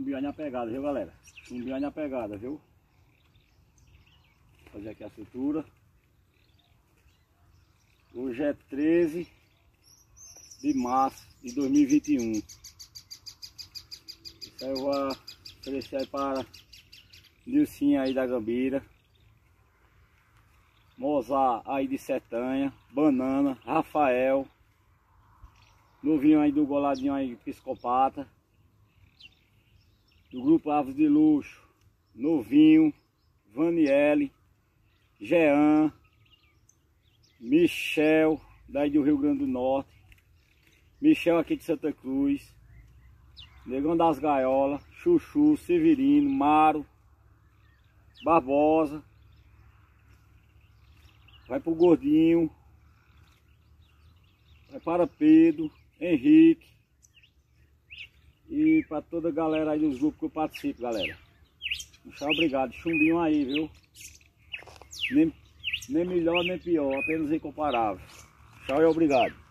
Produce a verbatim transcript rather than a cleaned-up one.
chumbinho na pegada, viu galera? Chumbinho na pegada, viu? Vou fazer aqui a cintura. Hoje é treze de março de dois mil e vinte e um. Isso aí eu vou oferecer para Nilcinha aí da Gambira, Mozart aí de Setanha, Banana, Rafael, novinho aí do Goladinho aí, Psicopata, do grupo Aves de Luxo, novinho, Vaniele, Jean, Michel, daí do Rio Grande do Norte, Michel aqui de Santa Cruz, Negão das Gaiolas, Chuchu, Severino, Maro, Barbosa, vai pro Gordinho, vai para Pedro, Henrique e para toda a galera aí dos grupos que eu participo, galera. Tchau, obrigado. Chumbinho aí, viu? Nem, nem melhor nem pior, apenas incomparável. Tchau e obrigado.